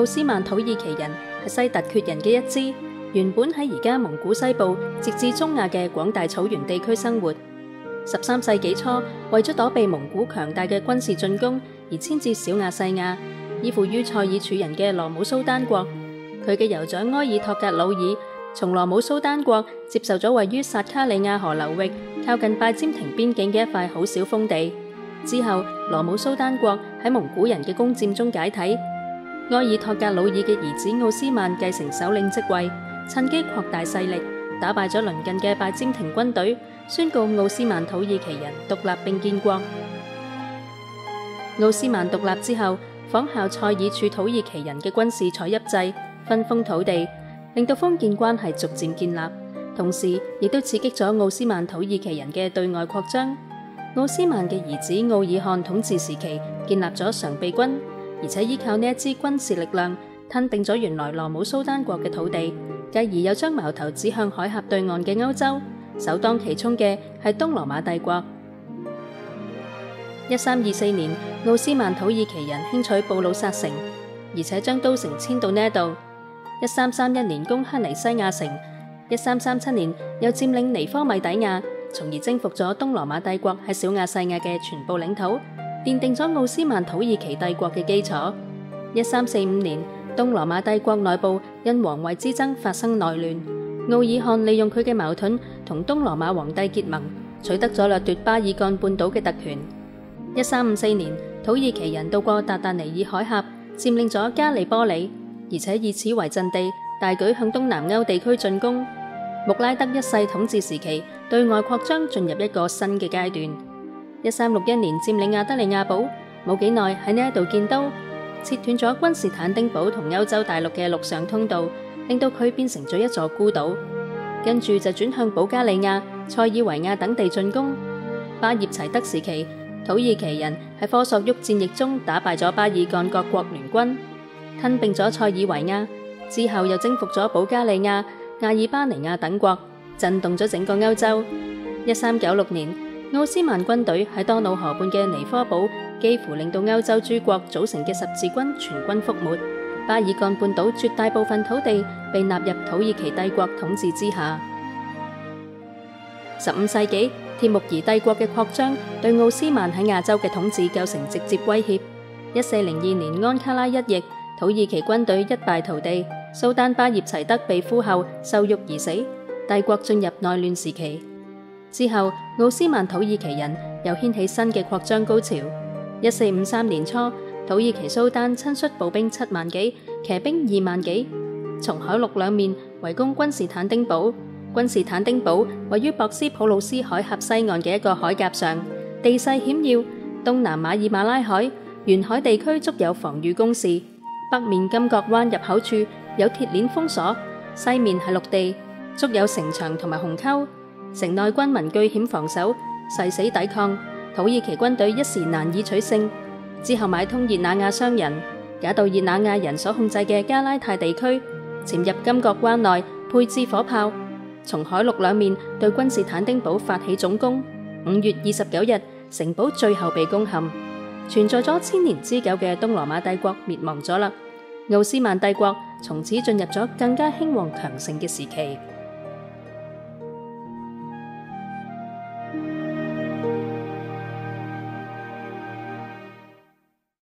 斯曼土耳其人係西突厥人嘅一支，原本喺而家蒙古西部直至中亞嘅廣大草原地區生活。13世紀初，為咗躲避蒙古強大嘅軍事進攻而遷至小亞細亞，依附於塞爾柱人嘅羅姆蘇丹國。佢嘅酋長埃爾托格魯爾從羅姆蘇丹國接受咗位於薩卡里亞河流域靠近拜占庭邊境嘅一塊好小封地。之後，羅姆蘇丹國喺蒙古人嘅攻佔中解體。埃爾托格魯爾嘅兒子奧斯曼繼承首領職位，趁機擴大勢力，打敗咗鄰近嘅拜占庭軍隊，宣告奧斯曼土耳其人獨立並建國。奧斯曼獨立之後，仿效塞爾柱土耳其人嘅軍事採邑制，分封土地，令到封建關係逐漸建立，同時亦都刺激咗奧斯曼土耳其人嘅對外擴張。奧斯曼嘅兒子奧爾汗統治時期建立咗常備軍，而且依靠呢一支軍事力量吞併咗原來羅姆蘇丹國嘅土地，繼而又將矛頭指向海峽對岸嘅歐洲，首當其衝嘅係東羅馬帝國。1324年，奧斯曼土耳其人輕取布魯薩城，而且將都城遷到呢度。1331年攻克尼西亞城，1337年又佔領尼科米底亞，從而征服咗東羅馬帝國喺小亞細亞嘅全部領土，奠定咗奧斯曼土耳其帝國嘅基礎。1345年，東羅馬帝國內部因皇位之爭發生內亂，奧爾汗利用佢嘅矛盾同東羅馬皇帝結盟，取得咗掠奪巴爾幹半島嘅特權。1354年，土耳其人渡過達達尼爾海峽，佔領咗加里波里，而且以此為陣地，大舉向東南歐地區進攻。穆拉德一世統治時期，對外擴張進入一個新嘅階段。1361年佔領亞德里亞堡，冇幾耐喺呢一度建都，切斷咗君士坦丁堡同歐洲大陸嘅陸上通道，令到佢變成咗一座孤島。跟住就轉向保加利亞、塞爾維亞等地進攻。巴葉齊德時期，土耳其人喺科索沃戰役中打敗咗巴爾幹各國聯軍，吞併咗塞爾維亞，之後又征服咗保加利亞、亞爾巴尼亞等國，震動咗整個歐洲。1396年，奧斯曼軍隊喺多瑙河畔嘅尼科堡，幾乎令到歐洲諸國組成嘅十字軍全軍覆沒。巴爾幹半島絕大部分土地被納入土耳其帝國統治之下。15世紀，帖木兒帝國嘅擴張對奧斯曼喺亞洲嘅統治構成直接威脅。1402年安卡拉一役，土耳其軍隊一敗塗地，蘇丹巴葉齊德被俘後受辱而死，帝國進入內亂時期。之後，奧斯曼土耳其人又掀起新嘅擴張高潮。1453年初，土耳其蘇丹親率步兵7萬幾，騎兵2萬幾，從海陸兩面圍攻君士坦丁堡。君士坦丁堡位於博斯普魯斯海峽西岸嘅一個海岬上，地勢險要，東南馬爾馬拉海沿海地區築有防禦工事，北面金角灣入口處有鐵鏈封鎖，西面係陸地，築有城牆同埋壕溝，城內軍民據險防守，誓死抵抗。土耳其軍隊一時難以取勝，之後買通熱那亞商人，假到熱那亞人所控制嘅加拉泰地區，潛入金角灣內，配置火炮，從海陸兩面對君士坦丁堡發起總攻。5月29日，城堡最後被攻陷，存在咗1000年之久嘅東羅馬帝國滅亡咗啦。奧斯曼帝國從此進入咗更加興旺強盛嘅時期。